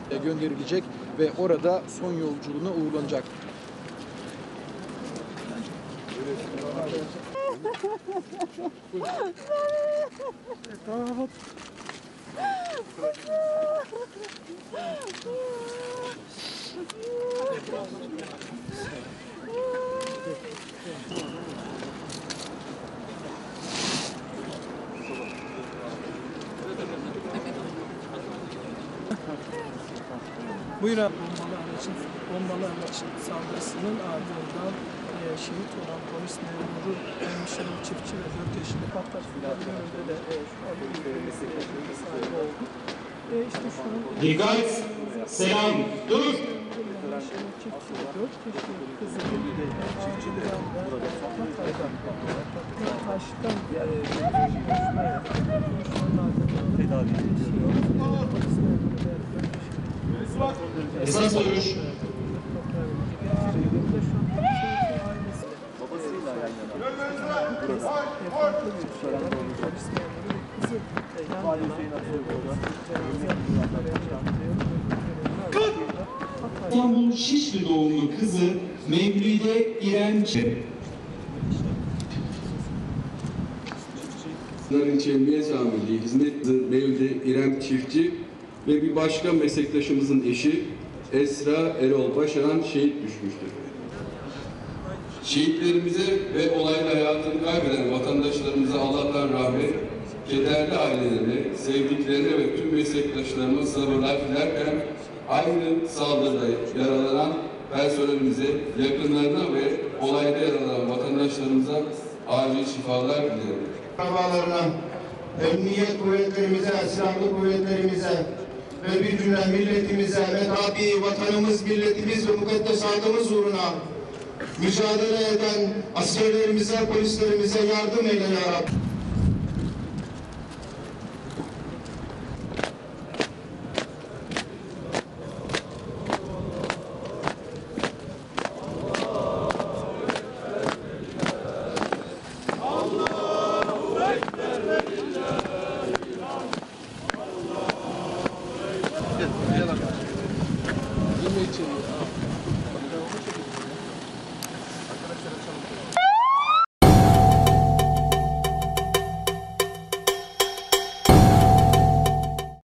gönderilecek ve orada son yolculuğuna uğurlanacak. Buyurun. Bombalı aracın saldırısının ardından şehit olan polis memuru hemşire çiftçi ve 4 yaşında patlattıkları önünde de sahibi oldu. İşte şu an... Dikkat! Selam! Dur! Hemşire çiftçi ve 4 yaşında kızı çiftçiden Hatay'dan taştan tedavi ediliyor. Esas dövüş. Babasıyla yan İstanbul Şişli doğumlu kızı Mevlide İrem İlçe Emniyet Amirliği Hizmet Mevlide İrem Çiftçi ve bir başka meslektaşımızın eşi Esra Erol Başaran şehit düşmüştür. Şehitlerimize ve olayla hayatını kaybeden vatandaşlarımıza Allah'tan rahmet, kederli ailelerine, sevdiklerine ve tüm meslektaşlarıma sabırlar dilerken aynı saldırıda yaralanan personelimize, yakınlarına ve olayda yaralanan vatandaşlarımıza acil şifalar dilerim. Akrabalarına, emniyet kuvvetlerimize, silahlı kuvvetlerimize ve bir cümle milletimize ve tabi vatanımız, milletimiz ve mukaddesatımız uğruna mücadele eden askerlerimize, polislerimize yardım eyle ya Rabbi.